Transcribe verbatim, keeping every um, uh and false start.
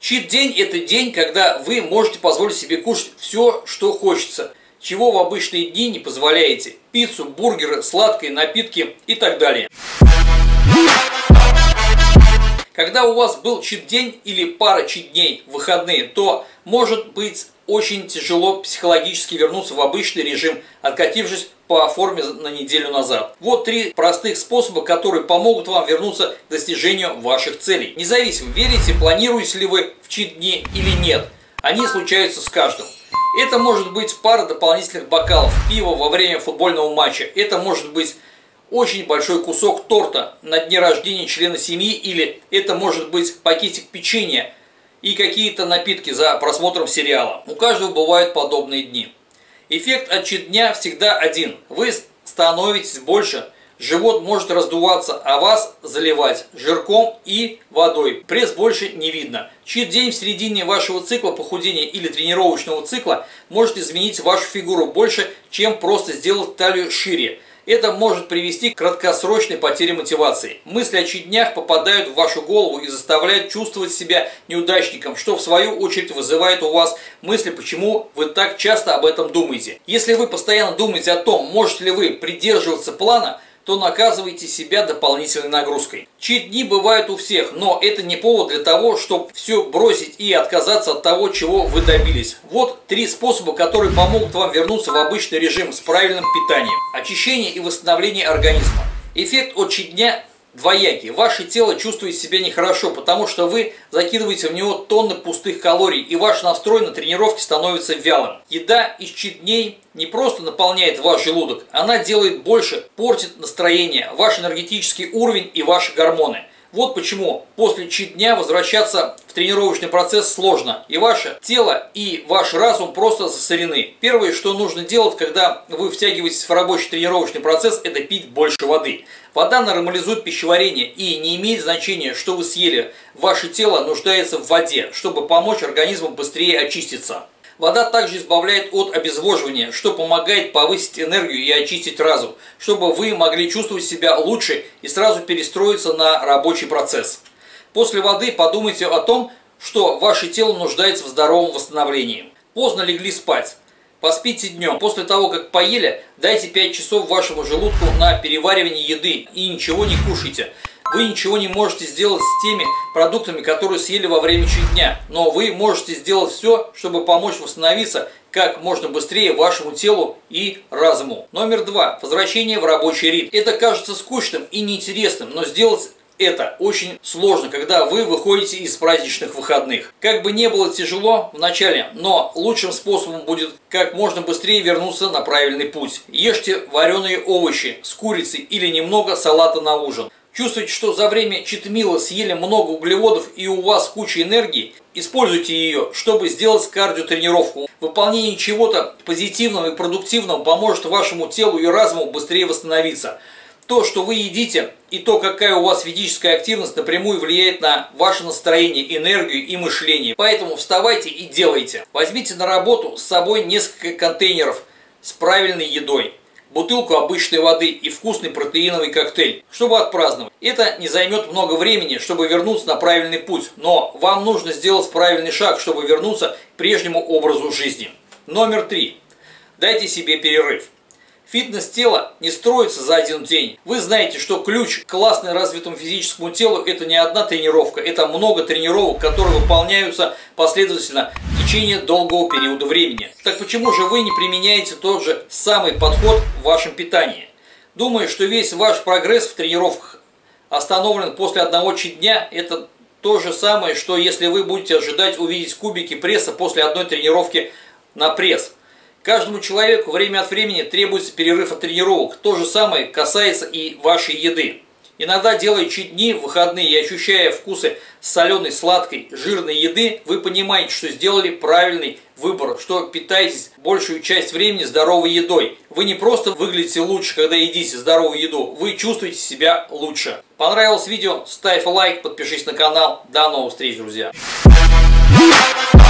Чит-день – это день, когда вы можете позволить себе кушать все, что хочется, чего в обычные дни не позволяете. Пиццу, бургеры, сладкие напитки и так далее. Когда у вас был чит-день или пара чит-дней в выходные, то может быть очень тяжело психологически вернуться в обычный режим, откатившись по форме на неделю назад. Вот три простых способа, которые помогут вам вернуться к достижению ваших целей. Независимо, верите, планируете ли вы в чит-дни или нет, они случаются с каждым. Это может быть пара дополнительных бокалов пива во время футбольного матча. Это может быть очень большой кусок торта на дне рождения члена семьи, или это может быть пакетик печенья и какие-то напитки за просмотром сериала. У каждого бывают подобные дни. Эффект от чит-дня всегда один. Вы становитесь больше, живот может раздуваться, а вас заливать жирком и водой. Пресс больше не видно. Чит-день в середине вашего цикла похудения или тренировочного цикла может изменить вашу фигуру больше, чем просто сделать талию шире. Это может привести к краткосрочной потере мотивации. Мысли о чит-днях попадают в вашу голову и заставляют чувствовать себя неудачником, что в свою очередь вызывает у вас мысли, почему вы так часто об этом думаете. Если вы постоянно думаете о том, можете ли вы придерживаться плана, то наказываете себя дополнительной нагрузкой. Чит-дни бывают у всех, но это не повод для того, чтобы все бросить и отказаться от того, чего вы добились. Вот три способа, которые помогут вам вернуться в обычный режим с правильным питанием. Очищение и восстановление организма. Эффект от чит-дня двоякий. Ваше тело чувствует себя нехорошо, потому что вы закидываете в него тонны пустых калорий, и ваш настрой на тренировке становится вялым. Еда из чит-дней не просто наполняет ваш желудок, она делает больше, портит настроение, ваш энергетический уровень и ваши гормоны. Вот почему после чит-дня возвращаться в тренировочный процесс сложно, и ваше тело и ваш разум просто засорены. Первое, что нужно делать, когда вы втягиваетесь в рабочий тренировочный процесс, это пить больше воды. Вода нормализует пищеварение, и не имеет значения, что вы съели. Ваше тело нуждается в воде, чтобы помочь организму быстрее очиститься. Вода также избавляет от обезвоживания, что помогает повысить энергию и очистить разум, чтобы вы могли чувствовать себя лучше и сразу перестроиться на рабочий процесс. После воды подумайте о том, что ваше тело нуждается в здоровом восстановлении. Поздно легли спать. Поспите днем. После того, как поели, дайте пять часов вашему желудку на переваривание еды и ничего не кушайте. Вы ничего не можете сделать с теми продуктами, которые съели во время чит-дня, но вы можете сделать все, чтобы помочь восстановиться как можно быстрее вашему телу и разуму. Номер два. Возвращение в рабочий ритм. Это кажется скучным и неинтересным, но сделать это очень сложно, когда вы выходите из праздничных выходных. Как бы не было тяжело в начале, но лучшим способом будет как можно быстрее вернуться на правильный путь. Ешьте вареные овощи с курицей или немного салата на ужин. Чувствуете, что за время чит-мила съели много углеводов и у вас куча энергии? Используйте ее, чтобы сделать кардиотренировку. Выполнение чего-то позитивного и продуктивного поможет вашему телу и разуму быстрее восстановиться. То, что вы едите, и то, какая у вас физическая активность, напрямую влияет на ваше настроение, энергию и мышление. Поэтому вставайте и делайте. Возьмите на работу с собой несколько контейнеров с правильной едой, бутылку обычной воды и вкусный протеиновый коктейль, чтобы отпраздновать. Это не займет много времени, чтобы вернуться на правильный путь, но вам нужно сделать правильный шаг, чтобы вернуться к прежнему образу жизни. Номер три. Дайте себе перерыв. Фитнес тела не строится за один день. Вы знаете, что ключ к классно развитому физическому телу – это не одна тренировка, это много тренировок, которые выполняются последовательно в течение долгого периода времени. Так почему же вы не применяете тот же самый подход в вашем питании? Думаю, что весь ваш прогресс в тренировках остановлен после одного чит-дня. Это то же самое, что если вы будете ожидать увидеть кубики пресса после одной тренировки на пресс. Каждому человеку время от времени требуется перерыв от тренировок. То же самое касается и вашей еды. Иногда, делая чит-дни в выходные и ощущая вкусы соленой, сладкой, жирной еды, вы понимаете, что сделали правильный выбор, что питаетесь большую часть времени здоровой едой. Вы не просто выглядите лучше, когда едите здоровую еду, вы чувствуете себя лучше. Понравилось видео? Ставь лайк, подпишись на канал. До новых встреч, друзья!